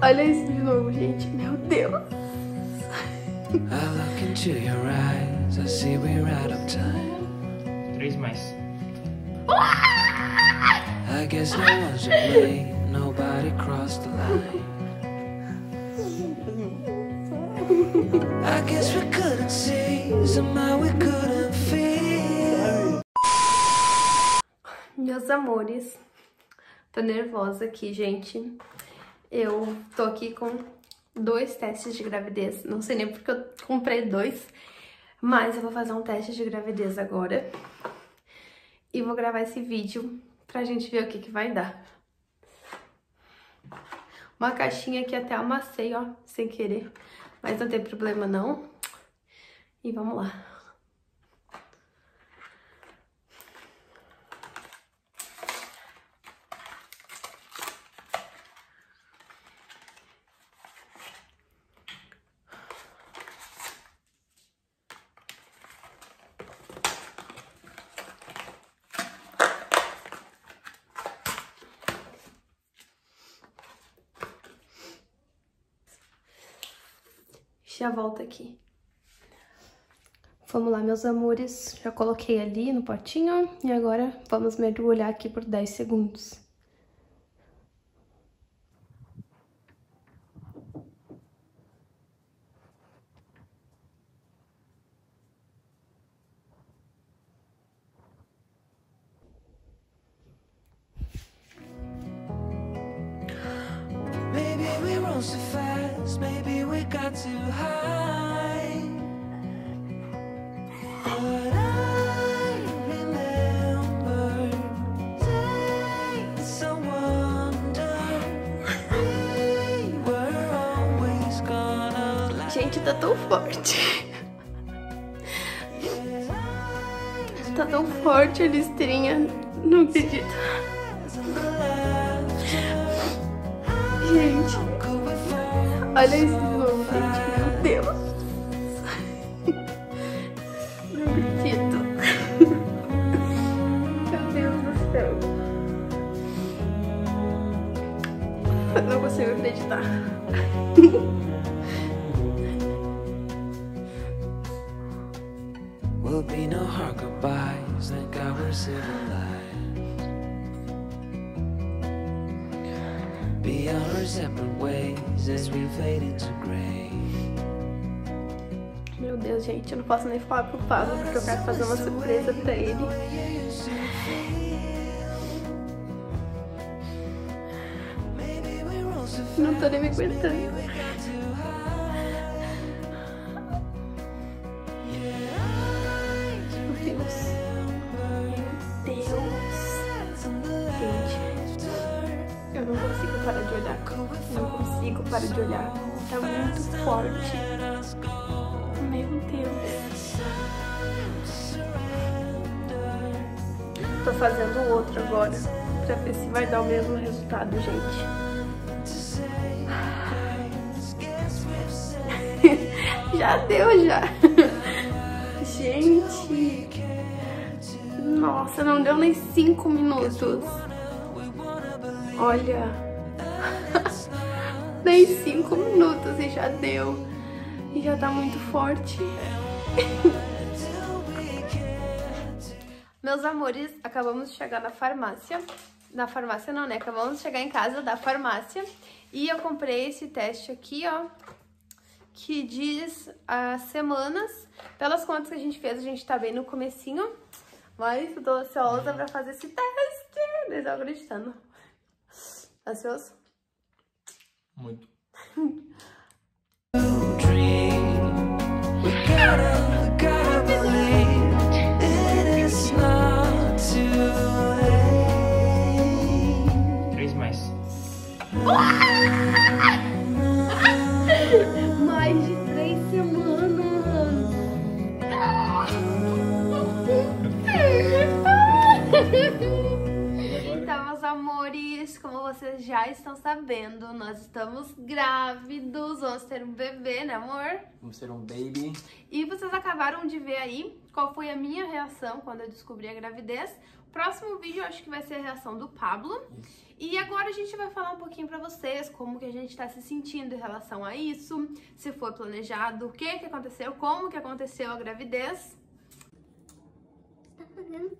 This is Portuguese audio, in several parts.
Olha isso de novo, gente. Meu Deus. I look into your eyes, I see we're out of time. 3 mais. I guess no one's to blame, nobody crossed the line. I guess we couldn't see, somehow we couldn't feel. Meus amores, tô nervosa aqui, gente. Eu tô aqui com 2 testes de gravidez. Não sei nem porque eu comprei 2, mas eu vou fazer um teste de gravidez agora. E vou gravar esse vídeo pra gente ver o que vai dar. Uma caixinha que até amassei, ó, sem querer. Mas não tem problema não. E vamos lá. Já volto aqui. Vamos lá, meus amores. Já coloquei ali no potinho. E agora vamos mergulhar aqui por 10 segundos. Maybe we rose too fast, maybe we got too high. But I remember days I wonder we were always gonna last. Gente, tá tão forte. Tá tão forte a listrinha. Não acredito. Gente, olha isso de novo, gente. Meu Deus. Não acredito. Meu Deus do céu. Eu não consigo acreditar. Will be no hard goodbyes, thank God we're civilized. Be on our separate ways as we fade into gray. Meu Deus, gente, eu não posso nem falar pro Pablo porque eu quero fazer uma surpresa pra ele. Não tô nem me aguentando. Meu Deus. Meu Deus. Gente, eu não consigo parar de olhar. Não consigo parar de olhar. Tá muito forte. Meu Deus. Tô fazendo o outro agora, pra ver se vai dar o mesmo resultado, gente. Já deu, já. Gente. Nossa, não deu nem 5 minutos. Olha. Nem 5 minutos e já deu. E já tá muito forte. Meus amores, acabamos de chegar na farmácia. Na farmácia não, né? Acabamos de chegar em casa da farmácia. E eu comprei esse teste aqui, ó. Que diz as semanas. Pelas contas que a gente fez, a gente tá bem no comecinho. Mas eu tô ansiosa pra fazer esse teste. Não estou acreditando. Ansioso? Muito. Mais de 3 semanas. Então, meus amores, como vocês já estão sabendo, nós estamos grávidos. Vamos ter um bebê, né, amor? Vamos ter um baby. E vocês acabaram de ver aí qual foi a minha reação quando eu descobri a gravidez. O próximo vídeo eu acho que vai ser a reação do Pablo. E agora a gente vai falar um pouquinho pra vocês como que a gente tá se sentindo em relação a isso, se foi planejado, o que aconteceu, como que aconteceu a gravidez. Tá fazendo?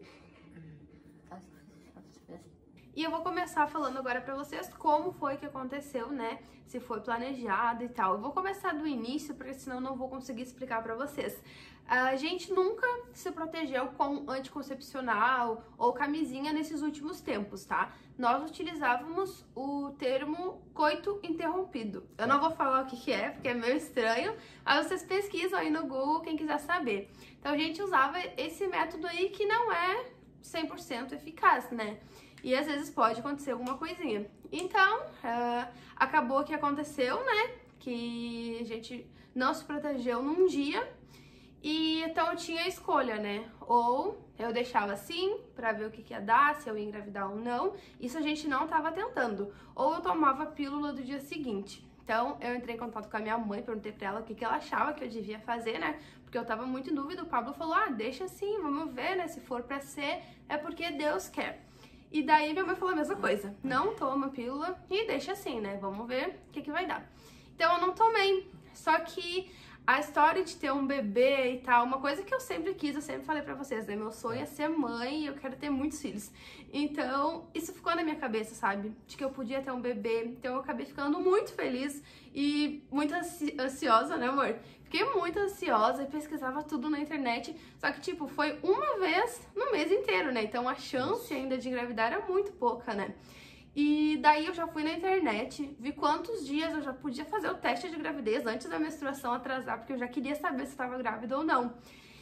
E eu vou começar falando agora pra vocês como foi que aconteceu, né? Se foi planejado e tal. Eu vou começar do início, porque senão eu não vou conseguir explicar pra vocês. A gente nunca se protegeu com anticoncepcional ou camisinha nesses últimos tempos, tá? Nós utilizávamos o termo coito interrompido. Eu não vou falar o que é, porque é meio estranho, mas vocês pesquisam aí no Google, quem quiser saber. Então a gente usava esse método aí que não é 100% eficaz, né? E às vezes pode acontecer alguma coisinha. Então, acabou que aconteceu, né? Que a gente não se protegeu num dia. E então eu tinha a escolha, né? Ou eu deixava assim, pra ver o que ia dar, se eu ia engravidar ou não. Isso a gente não tava tentando. Ou eu tomava a pílula do dia seguinte. Então, eu entrei em contato com a minha mãe, perguntei pra ela o que ela achava que eu devia fazer, né? Porque eu tava muito em dúvida. O Pablo falou, deixa assim, vamos ver, né? Se for pra ser, é porque Deus quer. E daí minha mãe falou a mesma coisa. Não toma pílula e deixa assim, né? Vamos ver o que vai dar. Então, eu não tomei. Só que a história de ter um bebê e tal, uma coisa que eu sempre quis, eu sempre falei pra vocês, né? Meu sonho é ser mãe e eu quero ter muitos filhos. Então, isso ficou na minha cabeça, sabe? De que eu podia ter um bebê. Então, eu acabei ficando muito feliz e muito ansiosa, né, amor? Fiquei muito ansiosa e pesquisava tudo na internet. Só que, tipo, foi uma vez no mês inteiro, né? Então, a chance ainda de engravidar era muito pouca, né? E daí eu já fui na internet, vi quantos dias eu já podia fazer o teste de gravidez antes da menstruação atrasar, porque eu já queria saber se estava grávida ou não.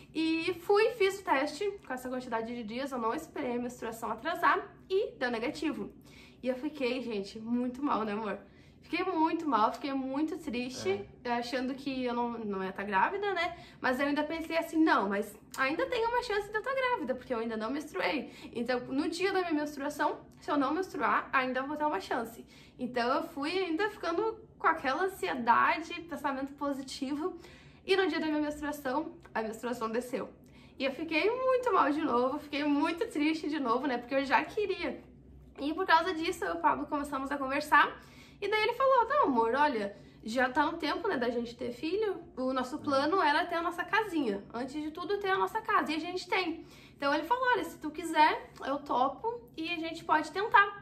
E fiz o teste com essa quantidade de dias, eu não esperei a menstruação atrasar e deu negativo. E eu fiquei, gente, muito mal, né, amor? Fiquei muito mal, fiquei muito triste, achando que eu não ia estar grávida, né? Mas eu ainda pensei assim, não, mas ainda tem uma chance de eu estar grávida, porque eu ainda não menstruei. Então, no dia da minha menstruação, se eu não menstruar, ainda vou ter uma chance. Então, eu fui ainda ficando com aquela ansiedade, pensamento positivo. E no dia da minha menstruação, a menstruação desceu. E eu fiquei muito mal de novo, fiquei muito triste de novo, né? Porque eu já queria. E por causa disso, eu e o Pablo começamos a conversar. E daí ele falou, não, amor, olha, já tá no tempo, né, da gente ter filho. O nosso plano era ter a nossa casinha. Antes de tudo, ter a nossa casa. E a gente tem. Então ele falou, olha, se tu quiser, eu topo e a gente pode tentar.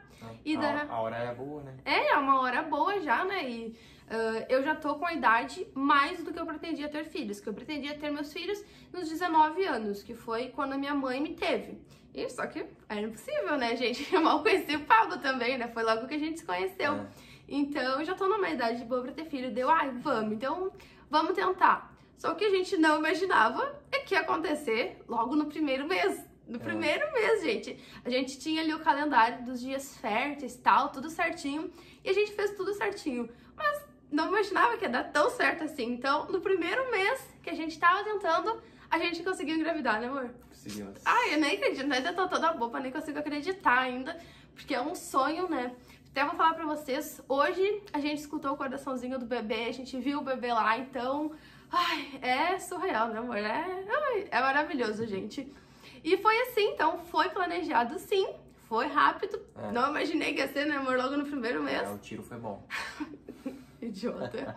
A hora é boa, né? É uma hora boa já, né? E eu já tô com a idade mais do que eu pretendia ter filhos. Que eu pretendia ter meus filhos nos 19 anos, que foi quando a minha mãe me teve. E só que era impossível, né, gente? Eu mal conheci o Pablo também, né? Foi logo que a gente se conheceu. Então, eu já tô numa idade boa pra ter filho. Deu, vamos. Então, vamos tentar. Só que a gente não imaginava que ia acontecer logo no primeiro mês. No primeiro mês, gente. A gente tinha ali o calendário dos dias férteis e tal, tudo certinho. E a gente fez tudo certinho. Mas não imaginava que ia dar tão certo assim. Então, no primeiro mês que a gente tava tentando, a gente conseguiu engravidar, né, amor? Conseguimos. Eu nem acredito. Ainda tô toda boba, nem consigo acreditar ainda. Porque é um sonho, né? Até vou falar pra vocês, hoje a gente escutou o coraçãozinho do bebê, a gente viu o bebê lá, então, é surreal, né, amor? É maravilhoso, gente. E foi assim, então, foi planejado sim, foi rápido, não imaginei que ia ser, né, amor, logo no primeiro mês. O tiro foi bom. Idiota.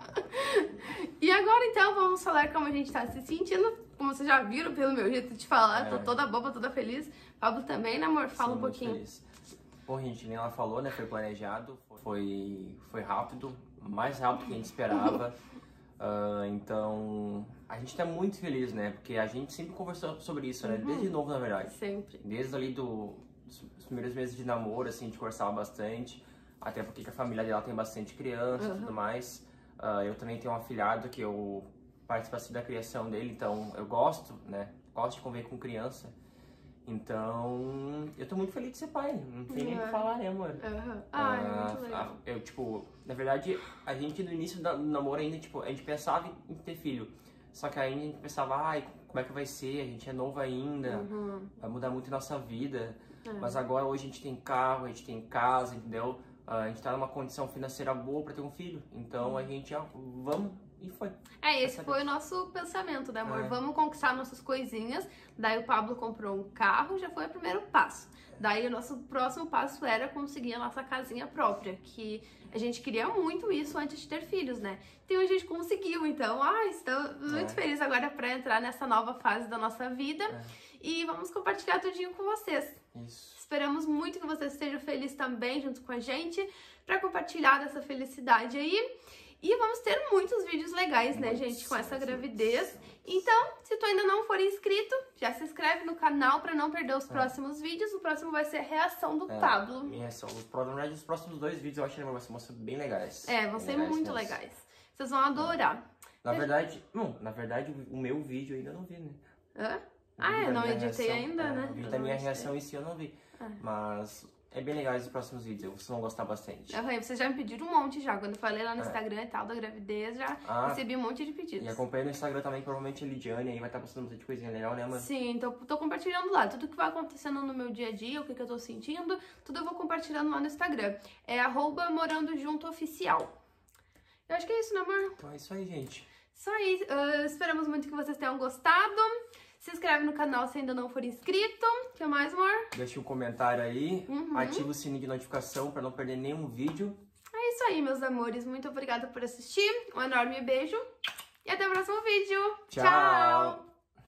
E agora, então, vamos falar como a gente tá se sentindo, como vocês já viram pelo meu jeito de falar, tô toda boba, toda feliz. Pablo também, né, amor? Fala um pouquinho. Feliz. Bom, gente, nem ela falou, né? Foi planejado, foi rápido, mais rápido que a gente esperava. Então, a gente tá muito feliz, né? Porque a gente sempre conversou sobre isso, né? Desde novo, na verdade. Sempre. Desde ali dos primeiros meses de namoro, assim, a gente conversava bastante. Até porque a família dela tem bastante criança e tudo mais. Eu também tenho um afilhado que eu participo da criação dele, então eu gosto, né? Gosto de conviver com criança. Então, eu tô muito feliz de ser pai, não tem nem o que falar, né, amor? Muito legal. Eu, tipo, na verdade, a gente no início do namoro ainda, tipo, a gente pensava em ter filho. Só que ainda a gente pensava, como é que vai ser? A gente é novo ainda, vai mudar muito a nossa vida. Mas agora, hoje a gente tem carro, a gente tem casa, entendeu? A gente tá numa condição financeira boa pra ter um filho. Então, a gente, vamos E foi. Esse foi o nosso pensamento, né, amor? Vamos conquistar nossas coisinhas. Daí o Pablo comprou um carro, já foi o primeiro passo. Daí o nosso próximo passo era conseguir a nossa casinha própria, que a gente queria muito isso antes de ter filhos, né? Então a gente conseguiu, então, estou muito feliz agora para entrar nessa nova fase da nossa vida. E vamos compartilhar tudinho com vocês. Isso. Esperamos muito que vocês estejam felizes também junto com a gente, para compartilhar dessa felicidade aí. E vamos ter muitos vídeos legais, né, gente, com essa gravidez. Então, se tu ainda não for inscrito, já se inscreve no canal para não perder os próximos vídeos. O próximo vai ser a reação do Pablo. Minha reação. Na verdade, os próximos 2 vídeos eu acho que vão ser bem legais. Vão ser muito legais. Vocês vão adorar. Na verdade, o meu vídeo eu ainda não vi, né? Não editei ainda, né? O vídeo da minha reação em si eu não vi. Mas é bem legal os próximos vídeos, vocês vão gostar bastante. Vocês já me pediram um monte já. Quando eu falei lá no Instagram e tal da gravidez, já recebi um monte de pedidos. E acompanha no Instagram também, provavelmente a Lidiane aí vai estar postando bastante coisinha legal, né, mano? Sim, então tô compartilhando lá. Tudo que vai acontecendo no meu dia a dia, o que eu tô sentindo, tudo eu vou compartilhando lá no Instagram. É @morandojunto_oficial. Eu acho que é isso, né, amor? Então é isso aí, gente. Isso aí. Esperamos muito que vocês tenham gostado. Se inscreve no canal se ainda não for inscrito. O que mais, amor? Deixa um comentário aí. Ativa o sininho de notificação para não perder nenhum vídeo. É isso aí, meus amores. Muito obrigada por assistir. Um enorme beijo. E até o próximo vídeo. Tchau.